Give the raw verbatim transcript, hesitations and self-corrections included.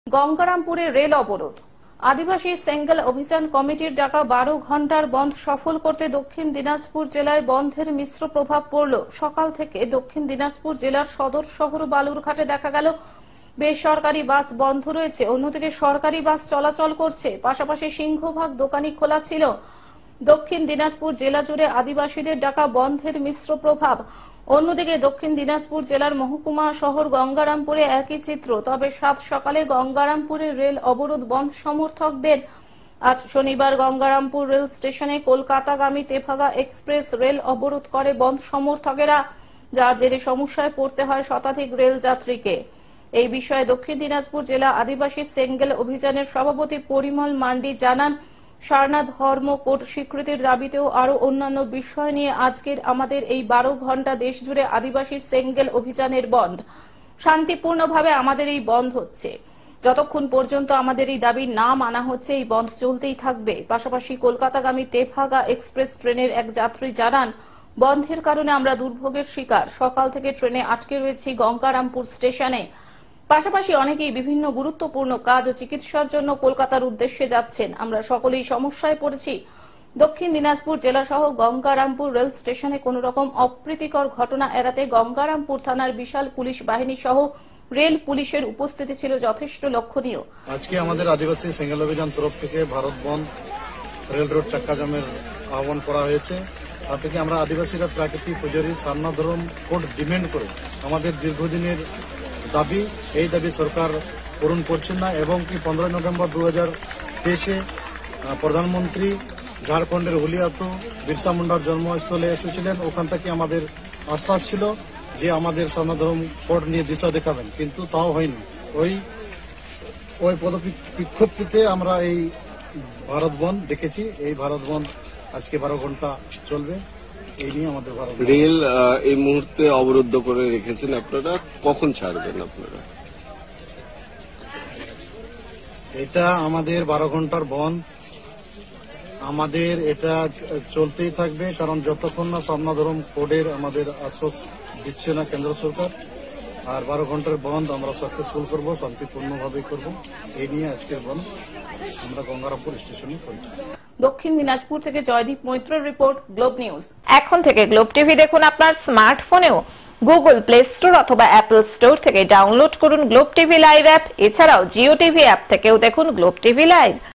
গঙ্গারামপুরে rail অবরোধ। আদিবাসী সেঙ্গেল অভিযান কমিটির ডাকা বারো ঘন্টার বন্ধ সফল করতে দক্ষিণ দিনাজপুর জেলায় বন্ধের মিশ্র প্রভাব পড়ল। সকাল থেকে দক্ষিণ দিনাজপুর জেলার সদর শহর বালুরঘাটে দেখা গেল বেসরকারি বাস বন্ধ রয়েছে, অন্যদিকে সরকারি বাস চলাচল করছে। পাশাপাশি সিংহভাগ দোকানি খোলা ছিল। দক্ষিণ দিনাজপুর জেলা জুড়ে আদিবাসীদের ডাকা বন্ধের মিশ্র প্রভাব। অন্যদিকে দক্ষিণ দিনাজপুর জেলার মহকুমা শহর গঙ্গারামপুরে একই চিত্র। তবে সাত সকালে গঙ্গারামপুরে রেল অবরোধ বন্ধ সমর্থকদের। আজ শনিবার গঙ্গারামপুর রেল স্টেশনে কলকাতাগামী তেভাগা এক্সপ্রেস রেল অবরোধ করে বন্ধ সমর্থকেরা, যার জেরে সমস্যায় পড়তে হয় শতাধিক রেল যাত্রীকে। এই বিষয়ে দক্ষিণ দিনাজপুর জেলা আদিবাসী সেঙ্গেল অভিযানের সভাপতি পরিমল মান্ডি জানান, সারনাথ ধর্ম কোড স্বীকৃতির দাবিতেও আরো অন্যান্য বিষয় নিয়ে আজকের আমাদের এই বারো ঘন্টা দেশ জুড়ে আদিবাসী সেঙ্গেল অভিযানের বন্ধ। শান্তিপূর্ণভাবে আমাদের এই বন্ধ হচ্ছে। যতক্ষণ পর্যন্ত আমাদের এই দাবি না মানা হচ্ছে এই বন্ধ চলতেই থাকবে। পাশাপাশি কলকাতাগামী তেভাগা এক্সপ্রেস ট্রেনের এক যাত্রী জানান, বন্ধের কারণে আমরা দুর্ভোগের শিকার। সকাল থেকে ট্রেনে আটকে রয়েছি গঙ্গারামপুর স্টেশনে। পাশাপাশি অনেকেই বিভিন্ন গুরুত্বপূর্ণ কাজ ও চিকিৎসার জন্য কলকাতার উদ্দেশ্যে যাচ্ছেন। আমরা সকলেই সমস্যায় পড়েছি। দক্ষিণ দিনাজপুর জেলা সহ গঙ্গারামপুর রেল স্টেশনে কোন রকম অপ্রীতিকর ঘটনা এড়াতে গঙ্গারামপুর থানার বিশাল পুলিশ বাহিনী সহ রেল পুলিশের উপস্থিতি ছিল যথেষ্ট লক্ষণীয়। আজকে আমাদের আদিবাসী সেঙ্গেল অভিযান তরফ থেকে ভারত বন্ধ, রেল রোড চাক্কা জামের আহ্বান করা হয়েছে। তার থেকে আমরা আদিবাসীরা প্রাকৃতিক পুজোরি সারনাথ ধর্ম কোড ডিমান্ড করে আমাদের দীর্ঘদিনের দাবি, এই দাবি সরকার পূরণ করছেন না এবং কি পনেরোই নভেম্বর দু হাজার তেইশে প্রধানমন্ত্রী ঝাড়খণ্ডের হুলিয়াতু বিরসা মুন্ডার জন্মস্থলে এসেছিলেন। ওখান থেকে আমাদের আশ্বাস ছিল যে আমাদের সারনাথ ধর্ম কোড নিয়ে দিশা দেখাবেন, কিন্তু তাও হয়নি। ওই ওই পদবিক্ষোভটিতে আমরা এই ভারত বন্ধ দেখেছি। এই ভারত বন্ধ আজকে বারো ঘন্টা চলবে। এই নিয়ে আমাদের ভারত রেল এই মুহূর্তে অবরুদ্ধ করে রেখেছেন, আপনারা কখন ছাড়বেন? আপনারা এটা আমাদের বারো ঘন্টার বন্ধ, আমাদের এটা চলতেই থাকবে, কারণ যতক্ষণ না সারনাথ ধর্ম কোডের আমাদের আশ্বাস দিচ্ছে না কেন্দ্র সরকার। আর বারো ঘন্টার বন্ধ আমরা সাকসেসফুল করব, শান্তিপূর্ণভাবে করব। এই নিয়ে আজকের বন্ধ আমরা গঙ্গারামপুর স্টেশনে করি। দক্ষিণ দিনাজপুর থেকে জয়দীপ মৈত্রের রিপোর্ট, গ্লোব নিউজ। এখন থেকে গ্লোব টিভি দেখুন আপনার স্মার্টফোনেও। গুগল প্লে স্টোর অথবা অ্যাপল স্টোর থেকে ডাউনলোড করুন গ্লোব টিভি লাইভ অ্যাপ। এছাড়াও জিও টিভি অ্যাপ থেকেও দেখুন গ্লোব টিভি লাইভ।